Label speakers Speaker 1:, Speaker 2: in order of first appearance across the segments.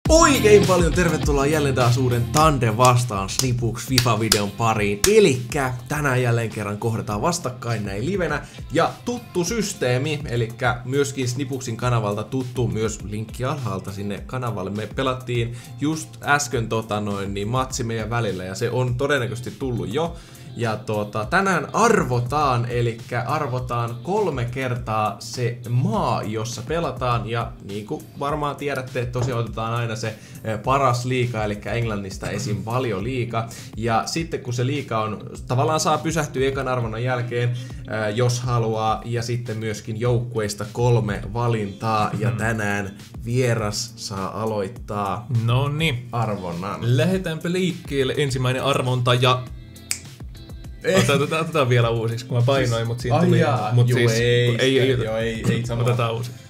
Speaker 1: Oikein paljon tervetuloa jälleen taas uuden Tandem vastaan Snipux FIFA-videon pariin. Elikkä tänään jälleen kerran kohdataan vastakkain näin livenä. Ja tuttu systeemi, elikkä myöskin Snipuxin kanavalta tuttu myös linkki alhaalta sinne kanavalle. Me pelattiin just äsken matsi meidän välillä ja se on todennäköisesti tullut jo. Ja tänään arvotaan, eli arvotaan 3 kertaa se maa, jossa pelataan. Ja niin kuin varmaan tiedätte, tosiaan otetaan aina se paras liiga, eli Englannista esim. Valioliiga. Ja sitten kun se liiga on, tavallaan saa pysähtyä ekan arvonnan jälkeen, jos haluaa. Ja sitten myöskin joukkueista 3 valintaa. Ja tänään vieras saa aloittaa arvonnan.
Speaker 2: Lähdetäänpä liikkeelle ensimmäinen arvonta ja... Otetaan vielä uusiksi, kun mä painoin, mut siinä tuli... Mut
Speaker 1: siis,
Speaker 2: ei otetaan uusiksi.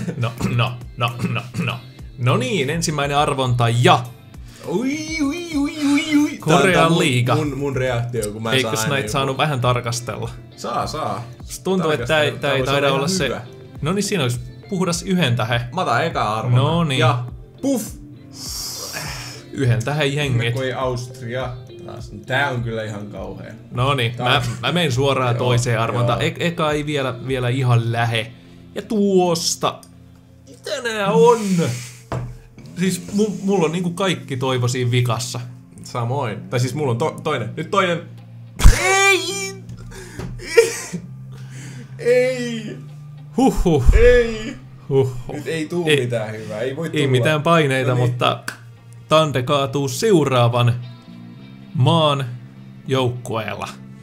Speaker 2: No niin, ensimmäinen arvonta ja... Korean liiga.
Speaker 1: Mun reaktio, kun mä
Speaker 2: eikös
Speaker 1: saan
Speaker 2: näitä saanut vähän tarkastella?
Speaker 1: Saa.
Speaker 2: Tuntuu, että tää ei taida olla se... No niin, siinä olisi puhdas 1 tähe.
Speaker 1: Mä otan eka arvonnan.
Speaker 2: No niin.
Speaker 1: Ja puff!
Speaker 2: 1 tähen jengit.
Speaker 1: Kui Austria. Tää on kyllä ihan kauhea.
Speaker 2: No niin, mä menen suoraan toiseen arvontaan. Eka ei vielä ihan lähe. Ja tuosta... Mitä nää on? Siis mulla on niinku kaikki toivo siinä vikassa.
Speaker 1: Samoin. Tai siis mulla on toinen. Nyt toinen.
Speaker 2: Ei!
Speaker 1: Ei!
Speaker 2: Huhhuh.
Speaker 1: Ei!
Speaker 2: Huhhuh.
Speaker 1: Nyt ei tuu mitään hyvää. Ei voi tulla.
Speaker 2: Ei mitään paineita, mutta Tande kaatuu seuraavan maan joukkueella.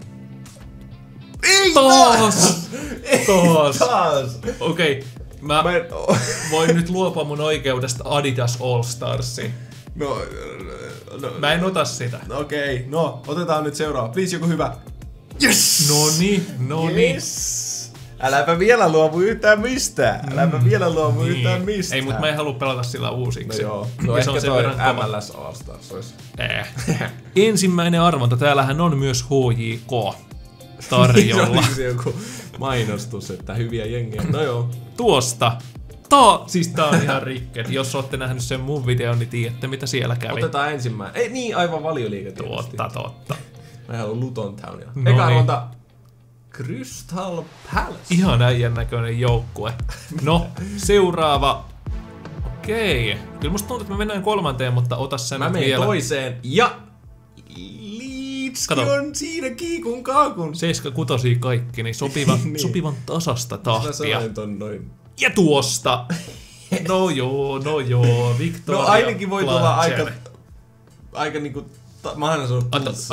Speaker 1: Ei
Speaker 2: taas!
Speaker 1: Taas!
Speaker 2: Okei, mä voin nyt luopua mun oikeudesta Adidas All Starsiin.
Speaker 1: No,
Speaker 2: mä en ota sitä.
Speaker 1: Okei, no otetaan nyt seuraava. Please joku hyvä.
Speaker 2: Yes! No niin.
Speaker 1: Äläpä vielä luovu yhtään mistään. Yhtään mistään.
Speaker 2: Ei, mut mä en halua pelata sillä uusiksi.
Speaker 1: No joo. No ehkä toi MLS All Stars ois.
Speaker 2: Ensimmäinen arvonta. Täällähän on myös HJK tarjolla.
Speaker 1: Se joku mainostus, että hyviä jengiä. No joo.
Speaker 2: Tuosta. Siis tää on ihan rikket. Jos ootte nähnyt sen mun videon, niin tiedätte mitä siellä kävi.
Speaker 1: Otetaan ensimmäinen. Ei niin, aivan Valioliiga tietysti.
Speaker 2: Totta.
Speaker 1: Mä haluan Luton Townia. Eka arvonta. Crystal Palace.
Speaker 2: Ihan äijän näköinen joukkue. No, seuraava. Okei. Kyllä musta tuntuu, että me mennään 3, mutta ota sen
Speaker 1: vielä. Mä menen toiseen ja... Leedskin on siinä kiikun kaakun.
Speaker 2: 7-6 kaikki, niin sopivan tasasta tahtia.
Speaker 1: Noin.
Speaker 2: Ja tuosta. No joo. Victoria.
Speaker 1: No ainakin voi tulla aika niinku... Mä aina sanon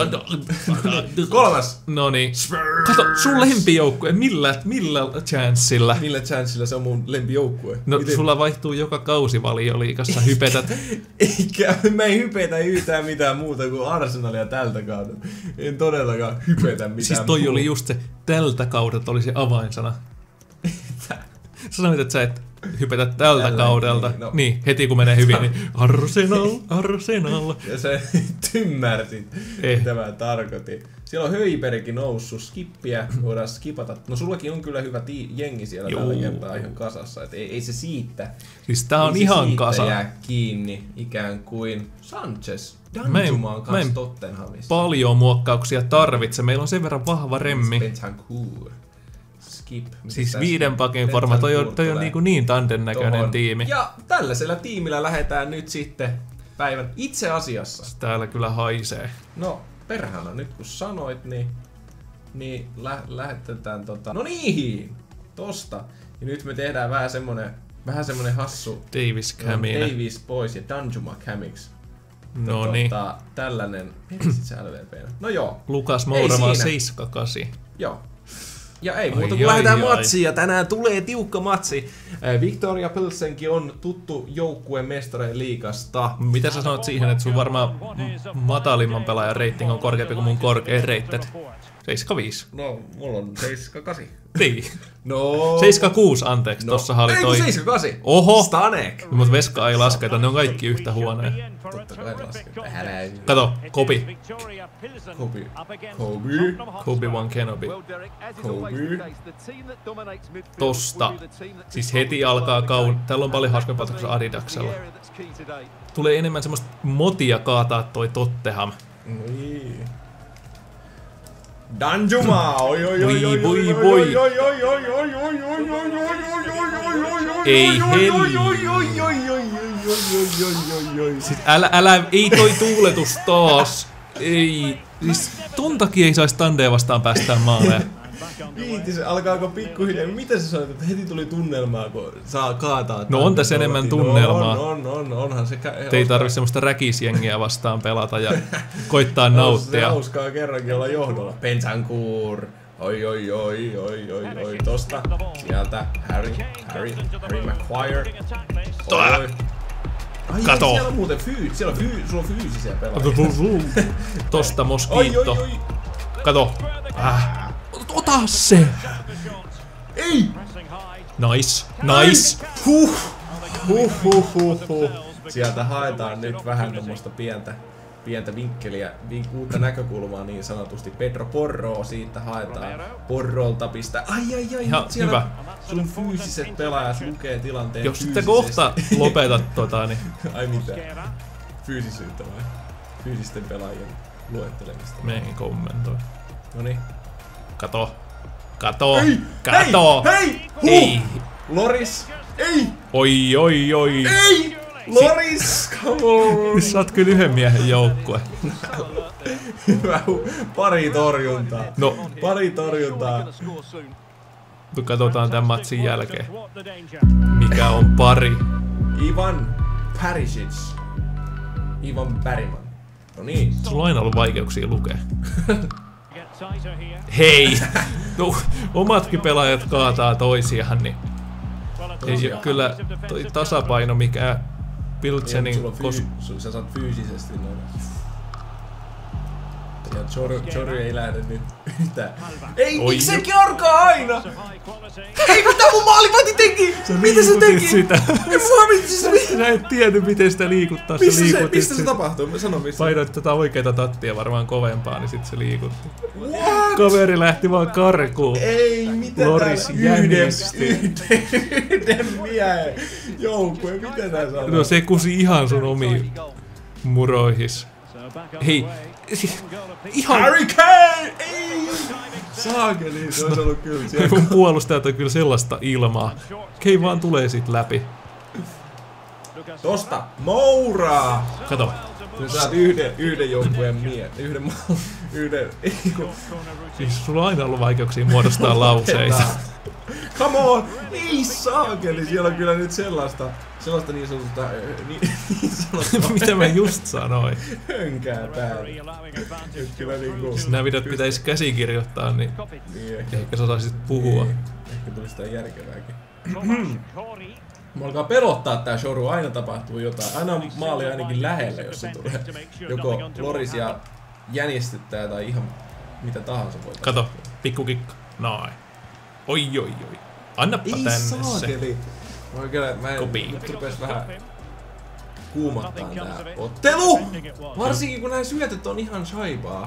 Speaker 1: 3.
Speaker 2: No niin. Kato, sun lempijoukkue. Millä chanssilla?
Speaker 1: Millä chanssilla se on mun lempijoukkue?
Speaker 2: No sulla vaihtuu joka kausi Valioliigassa, hypetät.
Speaker 1: Eikä, mä en hypetä yhtään mitään muuta kuin Arsenalia tältä kaudelta. En todellakaan hypetä mitään
Speaker 2: siis toi oli just se, tältä kaudelta oli se avainsana. Sanoit, että sä et hypetä tältä kaudelta. Niin, heti kun menee hyvin, niin Arsenal.
Speaker 1: Ja sä ymmärsit, mitä mä tarkoitin. Siellä on Höjberikin noussut, skippiä voidaan skipata. No sullakin on kyllä hyvä jengi siellä tällä kertaa ihan kasassa, et ei se siitä.
Speaker 2: Siis tää on ihan kasa.
Speaker 1: Jää kiinni ikään kuin Sanchez. Danjuma on kans Tottenhamissa.
Speaker 2: Paljon muokkauksia tarvitse, meillä on sen verran vahva remmi. Siis 5 pakin forma, toi on niin Tanden näköinen tiimi.
Speaker 1: Ja tällaisella tiimillä lähdetään nyt sitten päivän itse asiassa.
Speaker 2: Täällä kyllä haisee.
Speaker 1: No perhana, nyt kun sanoit, niin lähetetään No niin, tosta. Ja nyt me tehdään vähän semmonen hassu Davis pois ja Danjuma Camix.
Speaker 2: No niin.
Speaker 1: Tällainen, menisit sä LVP:nä? No joo.
Speaker 2: Lukas Moura vaan 7-8.
Speaker 1: Joo. Ja ei muuta kuin lähdetään matsiin, ja tänään tulee tiukka matsi. Victoria Pilsenkin on tuttu joukkue mestareen liigasta.
Speaker 2: Mitä sä sanot siihen, että sun varmaan matalimman pelaajan rating on korkeampi kuin mun korkein rated? 7-5.
Speaker 1: No, mulla on 7-8.
Speaker 2: Niin.
Speaker 1: No.
Speaker 2: 7-6, anteeksi. Tossahan oli toi...
Speaker 1: Ei 7-8.
Speaker 2: Oho!
Speaker 1: Stanek.
Speaker 2: Mut Veska ei lasketa, ne on kaikki yhtä huoneja.
Speaker 1: Totta kai lasketa. Älä.
Speaker 2: Kato, Kobi. Kobi-Wan Kenobi. Tosta. Siis heti alkaa Täällä on paljon hauskempaa kuin Adidaksella. Tulee enemmän semmoista motia kaataa toi Tottenham.
Speaker 1: Niin. Danjuma! Oi oi oi
Speaker 2: Voi,
Speaker 1: oi
Speaker 2: voi,
Speaker 1: oi
Speaker 2: voi.
Speaker 1: oi oi oi oi oi oi oi
Speaker 2: Ei helli. Siis älä, ei toi tuuletus taas. Ei. Siis ton takia ei sais Tandea vastaan päästään maalle.
Speaker 1: Viitisen, alkaako pikkuhiljaa? Mitä sä sanoit, että heti tuli tunnelmaa, kun saa kaataa?
Speaker 2: No on tässä enemmän tunnelmaa.
Speaker 1: Onhan se...
Speaker 2: Ei tarvi semmoista räkisjengiä vastaan pelata ja koittaa nauttia.
Speaker 1: Se hauskaa kerrankin olla johdolla. Bentancur. Oi oi oi oi oi oi. Tosta. Sieltä. Harry Maguire. Oi.
Speaker 2: Kato.
Speaker 1: Siellä on muuten sulla on fyysisiä pelaajia.
Speaker 2: Tosta Mosquito.
Speaker 1: Oi.
Speaker 2: Kato. Ota se!
Speaker 1: Ei!
Speaker 2: Nice.
Speaker 1: Huh. Sieltä haetaan nyt vähän tommoista pientä vinkkeliä, uutta näkökulmaa niin sanotusti. Pedro Porroa siitä haetaan. Porrolta pistää. Ai.
Speaker 2: Ihan
Speaker 1: siellä
Speaker 2: hyvä.
Speaker 1: Sun fyysiset pelaajat lukee tilanteen
Speaker 2: Jos sitten kohta lopetat niin...
Speaker 1: Ai mitä? Fyysisyyttä vai? Fyysisten pelaajien luettelemista.
Speaker 2: Me ei kommentoi.
Speaker 1: Noniin.
Speaker 2: Kato!
Speaker 1: Hei!
Speaker 2: Ei!
Speaker 1: Loris! Ei!
Speaker 2: Oi!
Speaker 1: Ei! Loris! Come on!
Speaker 2: Sä oot kyllä yhden miehen joukkue.
Speaker 1: Hyvä. Pari torjuntaa.
Speaker 2: No.
Speaker 1: Pari torjuntaa.
Speaker 2: Katsotaan tämän matsin jälkeen. Mikä on pari?
Speaker 1: Ivan Perisic. Ivan Bergman. No niin.
Speaker 2: Sulla on aina ollut vaikeuksia lukea. Hei! No, omatkin pelaajat kaataa toisiaan, niin ei ole kyllä toi tasapaino mikä Piltsenin...
Speaker 1: Sä saat fyysisesti noin. Chori ei lähde nyt yhtään. Ei, miksi se korkaa aina? Ei, mitä mun maalivahti teki? Mitä se teki?
Speaker 2: Sitä.
Speaker 1: Ei
Speaker 2: Sä et tiennyt miten sitä liikuttaa.
Speaker 1: Mistä se tapahtuu? Sano mistä.
Speaker 2: Painoit tätä oikeeta tattia varmaan kovempaa, niin sit se liikutti. Kaveri lähti vaan karkuun.
Speaker 1: Ei, mitä
Speaker 2: Loris jänisti.
Speaker 1: Yhden miehen joukkue, mitä tää sanoo?
Speaker 2: No se kusi ihan sun omiin muroihis. Hei, ihan...
Speaker 1: Harry Kane! Ei! Saakeli, se olisi ollut kyllä siellä.
Speaker 2: Mun puolustajat on kyllä sellaista ilmaa. Kei vaan tulee sit läpi.
Speaker 1: Tosta, Mouraa!
Speaker 2: Kato.
Speaker 1: Sä saat yhden joukkueen yhden...
Speaker 2: Siis sulla on aina ollut vaikeuksia muodostaa lauseita.
Speaker 1: Come on! Niin saakeli, siellä on kyllä nyt sellaista niin sanotusta...
Speaker 2: Mitä mä just sanoin?
Speaker 1: Hönkää päällä. Nyt kyllä niinku...
Speaker 2: Jos nää videot pitäis käsikirjoittaa, niin ehkä sä osaisit puhua.
Speaker 1: Ehkä tuli sitä järkevääkin. Mä alkaa pelottaa tää shoru, aina tapahtuu jotain. Aina on maali ainakin lähellä, jos se tulee. Joko Loris ja jänistyttää tai ihan mitä tahansa voi.
Speaker 2: Kato, pikkukikka. Noin. Oi. Annappa tänne se.
Speaker 1: Mä nyt rupes vähän kuumottaa tää ottelu! Varsinkin kun nää syötöt on ihan shaibaa.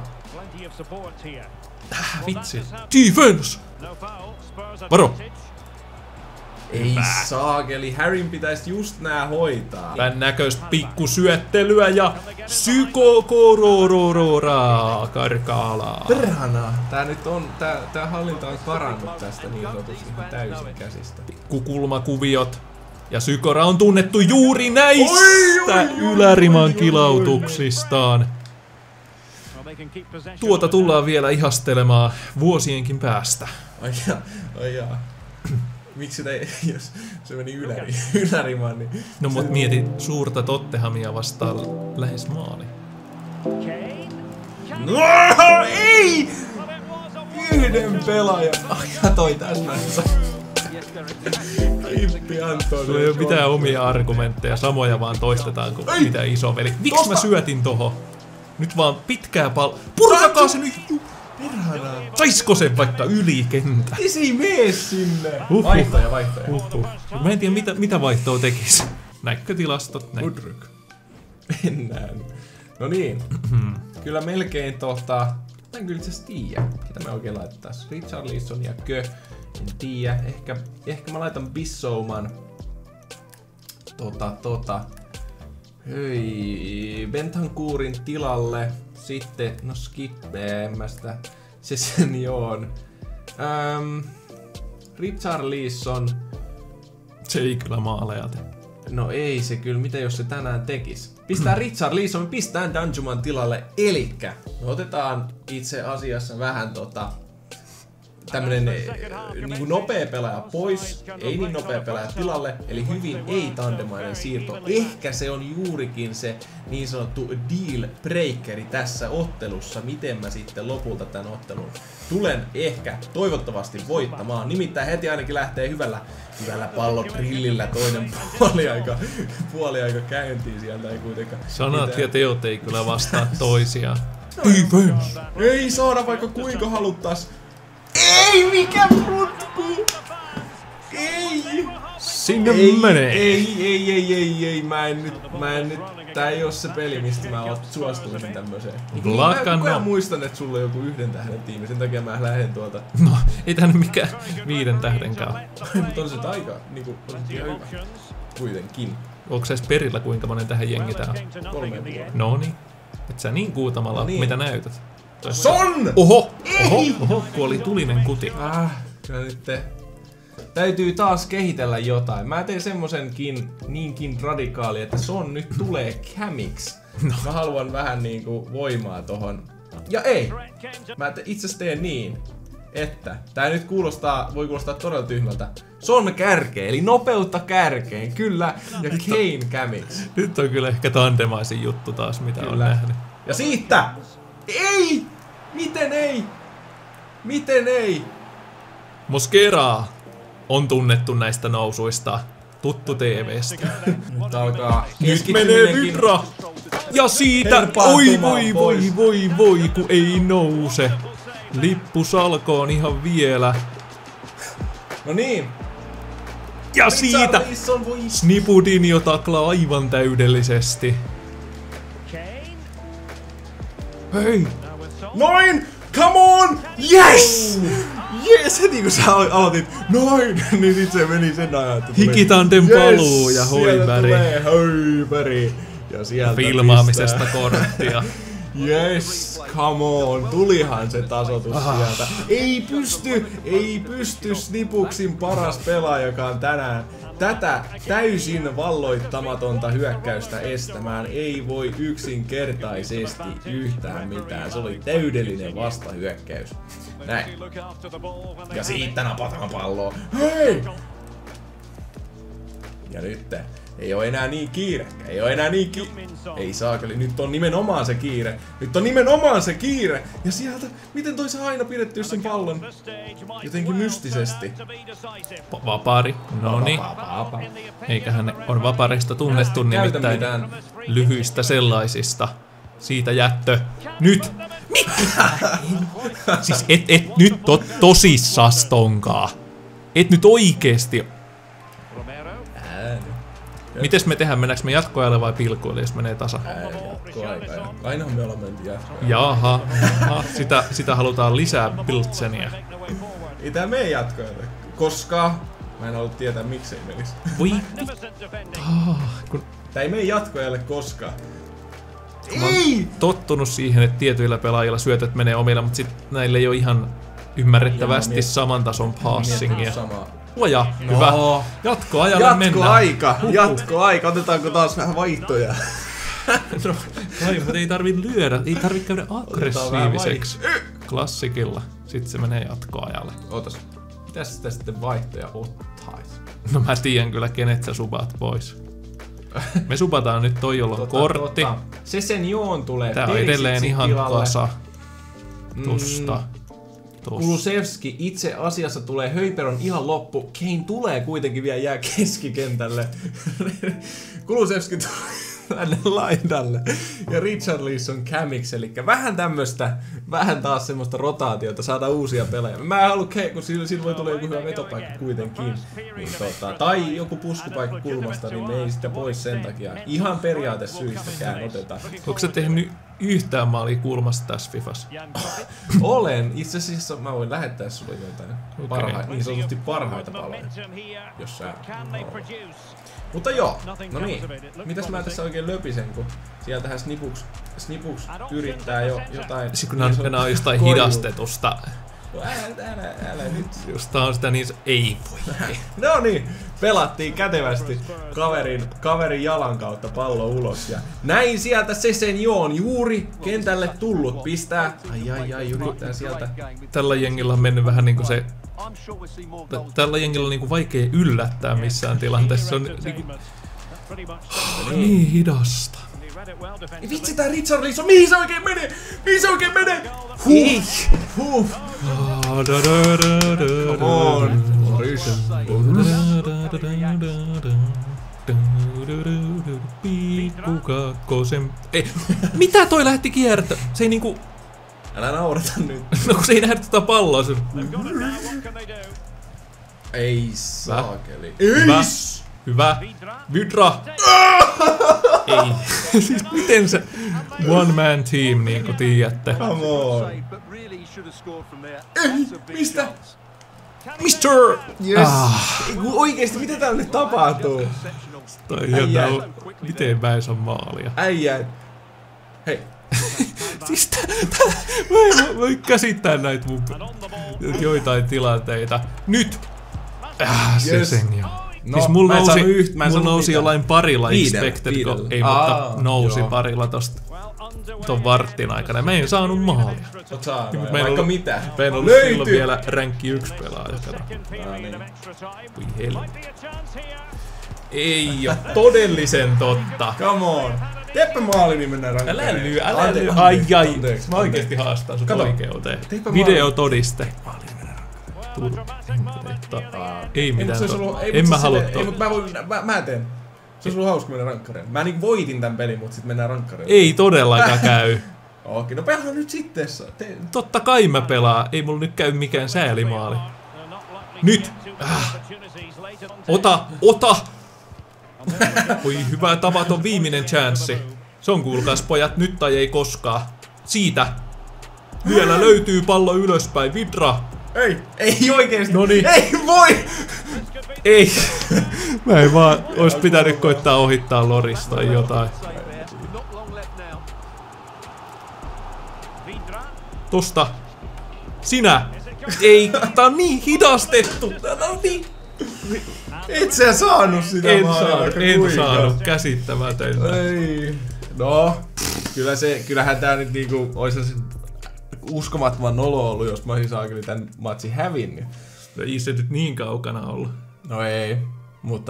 Speaker 2: Vitsi. Defense! Varo!
Speaker 1: Ei saakeli, Harryn pitäis just nää hoitaa.
Speaker 2: Tän näköistä pikkusyöttelyä ja psykokorororaa karkaalaa.
Speaker 1: Perhana! Tää nyt on, tää hallinta on karannut tästä niin sanotusti ihan täysin käsistä.
Speaker 2: Pikkukulmakuviot. Ja Sykora on tunnettu juuri näistä yläriman kilautuksistaan. Tuota tullaan vielä ihastelemaan vuosienkin päästä.
Speaker 1: Ai jaa. Miksi jos se meni ylärimaan, niin...
Speaker 2: No mut mieti suurta Tottenhamia vastaan lähes maali.
Speaker 1: No, ei! Yhden pelaajan. Katoi täsmässä. Klippi Antoni.
Speaker 2: Sulla ei oo mitään omia argumentteja, samoja vaan toistetaan kuin mitä isoveli. Miksi mä syötin toho? Nyt vaan pitkää palloa. Purkakaa se nyt!
Speaker 1: Perhana.
Speaker 2: Saisko sen vaikka yli kentä?
Speaker 1: Se ei mene sinne. Vaihtoja.
Speaker 2: Mä en tiedä mitä vaihtoa tekisi. Näitkö tilastot?
Speaker 1: Mudryk. En näe. No niin. Kyllä melkein mä en kyllä itse asiassa tiedä, mitä me oikein laitettaisiin. Richarlison ja Kö. En tiedä. Ehkä mä laitan Bissouman. Hei. Bentancourin tilalle. Sitten, no skippeemästä. Se sen joon. Richarlison.
Speaker 2: Se ei kyllä maaleja tee.
Speaker 1: No ei se kyllä, mitä jos se tänään tekis? Pistää Richarlison, me pistään Danjuman tilalle, elikkä me otetaan itse asiassa vähän tämmönen niinku nopea pelaaja pois, ei niin nopea pelaaja tilalle, eli hyvin ei-tandemainen siirto. Ehkä se on juurikin se niin sanottu deal breakeri tässä ottelussa, miten mä sitten lopulta tän ottelun tulen ehkä toivottavasti voittamaan. Nimittäin heti ainakin lähtee hyvällä pallotrillillä toinen puoliaika käyntiin, sieltä ei kuitenkaan.
Speaker 2: Sanat ja teot ei kyllä vastaa toisiaan.
Speaker 1: Ei saada vaikka kuinka haluttais. Ei, mikä putku! Ei!
Speaker 2: Sinne menee!
Speaker 1: Ei, mä en nyt, tää ei oo se peli, mistä mä suostuisin tämmöseen. Mä muistan, että sulla on joku 1 tähden tiimi, sen takia mä lähden tuolta.
Speaker 2: No, ei tää nyt mikään 5 tähdenkään.
Speaker 1: Mutta on se aika, niinku, on se ihan hyvä. Kuitenkin.
Speaker 2: Onko se edes perillä kuinka monen tähän jengi tää on?
Speaker 1: 3.
Speaker 2: No niin. Et sä niin kuutamalla, mitä näytät?
Speaker 1: Son!
Speaker 2: Oho, kuoli tulinen kuti.
Speaker 1: Kyllä nyt täytyy taas kehitellä jotain. Mä teen semmosenkin niinkin radikaali, että Son nyt tulee Camiksi. No. Mä haluan vähän niinku voimaa tohon. Ja ei! Mä itse asiassa teen niin, että tää nyt voi kuulostaa todella tyhmältä. Son kärkeen, eli nopeutta kärkeen, kyllä. Ja Kane Camiksi.
Speaker 2: Nyt on kyllä ehkä tandemaisin juttu taas, mitä on nähnyt.
Speaker 1: Ja siitä! Ei! Miten ei?
Speaker 2: Mosquera on tunnettu näistä nousuista. Tuttu TV:stä.
Speaker 1: Nyt alkaa
Speaker 2: Nyt menee Vydra! Ja siitä, voi, kun ei nouse. Lippu salkoon ihan vielä.
Speaker 1: No niin.
Speaker 2: Ja siitä Snipudinho taklaa aivan täydellisesti. Hei!
Speaker 1: Noin! Come on! Yes! Yes! Heti kun sä aloitit noin, niin sit se meni sen ajan, että
Speaker 2: Hikitanden paluu ja Højbjerg.
Speaker 1: Sieltä tulee ja sieltä
Speaker 2: filmaamisesta korttia.
Speaker 1: Yes, come on, tulihan se tasoitus sieltä. Ei pysty Snipuksin paras pelaajakaan tänään tätä täysin valloittamatonta hyökkäystä estämään. Ei voi yksinkertaisesti yhtään mitään. Se oli täydellinen vastahyökkäys. Näin. Ja siitä napataan palloa. Hei! Ja nyt ei oo enää niin kiire. Ei saakeli, nyt on nimenomaan se kiire. Ja sieltä, miten toi saa aina pidettyä sen pallon? Jotenkin mystisesti.
Speaker 2: Vapari, noni. Eiköhän on Vaparista tunnettu nimittäin lyhyistä sellaisista. Siitä jättö. Nyt! Siis et nyt tosissas tonkaa. Et nyt oikeesti. Mites me tehdään? Mennäänkö me jatkoajalle vai pilkuille, jos menee tasa?
Speaker 1: Jatkoaika. Ainahan me ollaan menty jatkoajalle.
Speaker 2: Jaha. Sitä halutaan lisää Piltseniä.
Speaker 1: Ei tää mene jatkoajalle, koska mä en halua tietää miksei menis.
Speaker 2: Voi.
Speaker 1: Tää ei mene jatkoajalle koskaan.
Speaker 2: Ei! Tottunut siihen, että tietyillä pelaajilla syötöt menee omilla, mutta sit näillä ei ole ihan ymmärrettävästi saman tason passingia. Luoja, hyvä. Jatkoajalle mennään.
Speaker 1: Jatkoaika. Otetaanko taas vähän vaihtoja?
Speaker 2: No, mutta ei tarvi lyödä, ei tarvi käydä aggressiiviseksi. Klassikilla. Sitten se menee jatkoajalle.
Speaker 1: Ootas, mitäs sitä sitten vaihtoja ottais?
Speaker 2: No mä tiedän kyllä, kenet sä subaat pois. Me subataan nyt toi, jolla on kortti.
Speaker 1: Se sen joon tulee.
Speaker 2: Tää on edelleen ihan kasa. Tusta.
Speaker 1: Kulusevski itse asiassa tulee, Højbjerg on ihan loppu. Kane tulee kuitenkin vielä jää keskikentälle. Kulusevski tänne laidalle. Ja Richarlison Camiksi, eli vähän taas semmoista rotaatiota, saada uusia pelaajia. Mä en halua, kun sillä voi tulla joku hyvä vetopaikka kuitenkin. Niin, tai joku puskupaikka kulmasta, niin me ei sitä pois sen takia. Ihan periaatesyistäkään otetaan.
Speaker 2: Onko sä tehnyt yhtään maalia kulmasta tässä Fifassa?
Speaker 1: Olen. Itse asiassa mä voin lähettää sulle jotain niin sanotusti parhaita paloja, jos sä Mutta joo, no niin. Mitäs mä tässä oikein löpisen, kun sieltähän Snipuks yrittää jo jotain...
Speaker 2: Kun nämä on jostain hidastetusta.
Speaker 1: No älä nyt.
Speaker 2: Just tää on sitä niin... Ei voi.
Speaker 1: No niin, pelattiin kätevästi kaverin jalan kautta pallo ulos. Ja näin sieltä Sessegnon juuri kentälle tullut. Pistää. Ai, yrittää sieltä.
Speaker 2: Tällä jengillä on mennyt vähän niinku se... Tällä jengillä on niinku vaikea yllättää missään tilanteessa. Se on niinku... Niin hidasta.
Speaker 1: Vitsi tää Richarlison, mihin se oikein menee? Huh. Come on.
Speaker 2: Pikkukakkosen... Ei, mitä toi lähti kiertämään? Se ei niinku...
Speaker 1: Älä naurata nyt.
Speaker 2: No kun se ei nähdä tota palloa. Se...
Speaker 1: Ei saakeli.
Speaker 2: Hyvä. Vydra. Ei. Siis miten se one man team niinku tiedätte?
Speaker 1: Come on. Mistä?
Speaker 2: Mister!
Speaker 1: Yes. Oikeesti, mitä täällä nyt tapahtuu?
Speaker 2: Miten mä en saa maalia?
Speaker 1: Äijä. Hei.
Speaker 2: Siis mä en voi käsittää näitä mun joitain tilanteita. Nyt! Sessegnon.
Speaker 1: No,
Speaker 2: siis mulla nousi jollain parilla expected, ei mutta nousi
Speaker 1: joo.
Speaker 2: parilla tosta ton vartin aikana. Mä en saanut maalia.
Speaker 1: Vaikka mitä.
Speaker 2: Mä en ollut silloin vielä ränkki 1 pelaaja. Voi helvetti. Ei oo todellisen totta.
Speaker 1: Come on. Teppä maali, niin mennään rankkaan.
Speaker 2: Älä lyö. Ai. Mä oikeesti haastan sut oikeuteen. Videotodiste. Ei mitään en mä halua
Speaker 1: ei, mutta mä teen. Se on sulla hauska mennä rankkareen. Mä niin voitin tän pelin, mut sit mennään rankkareen.
Speaker 2: Ei todellakaan käy.
Speaker 1: Okei, no pelaa nyt sitten.
Speaker 2: Totta kai mä pelaan. Ei mulla nyt käy mikään säälimaali. Nyt! Ota! Oi hyvä, tavaton viimeinen chanssi. Se on kuulkaas pojat nyt tai ei koskaan. Siitä! Vielä löytyy pallo ylöspäin. Vydra!
Speaker 1: Ei oikeesti.
Speaker 2: Noniin.
Speaker 1: Ei voi!
Speaker 2: Ei. Mä en vaan ois pitänyt koittaa ohittaa Loris tai jotain. Tosta. Sinä. Ei. Tää on niin hidastettu. Tää on niin...
Speaker 1: Et sä saanut sitä
Speaker 2: En saanut. Käsittämätöntä.
Speaker 1: Ei. No. Kyllähän tää nyt niinku ois se uskomattoman nolo ollut, jos mä olisin saakeli tän matsin hävinnyt.
Speaker 2: No ei se nyt niin kaukana ollut.
Speaker 1: No ei, mutta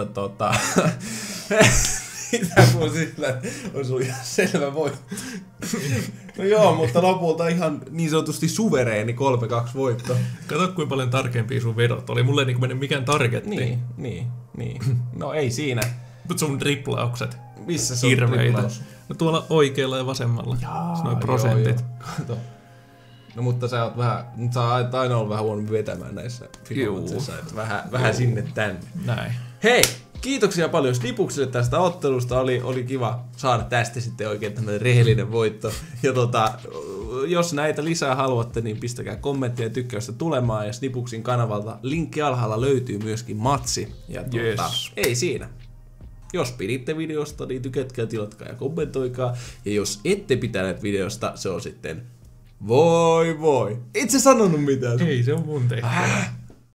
Speaker 1: mitä kun sillä on sun ihan selvä voitto. No joo, mutta lopulta ihan niin sanotusti suvereeni 3-2 voitto.
Speaker 2: Kato kuinka paljon tarkempia sun vedot oli. Mulle ei niinku mennyt mikään targetti.
Speaker 1: Niin. No ei siinä.
Speaker 2: Mut sun driplaukset.
Speaker 1: Missä se on
Speaker 2: driplaus? No tuolla oikealla ja vasemmalla. Noin prosentit.
Speaker 1: Kato. No mutta sä oot aina ollut vähän huonompi vetämään näissä FIFA-matsissa, että vähän sinne tänne.
Speaker 2: Näin.
Speaker 1: Hei! Kiitoksia paljon Snipukselle tästä ottelusta, oli kiva saada tästä sitten oikein tämmönen rehellinen voitto. Ja jos näitä lisää haluatte, niin pistäkää kommenttia ja tykkäystä tulemaan. Ja Snipuksin kanavalta linkki alhaalla löytyy myöskin matsi. Ja ei siinä. Jos piditte videosta, niin tykätkää, tilatkaa ja kommentoikaa. Ja jos ette pitäneet videosta, se on sitten... Voi. Et sä sanonut mitään.
Speaker 2: Ei, se on mun tehtävä.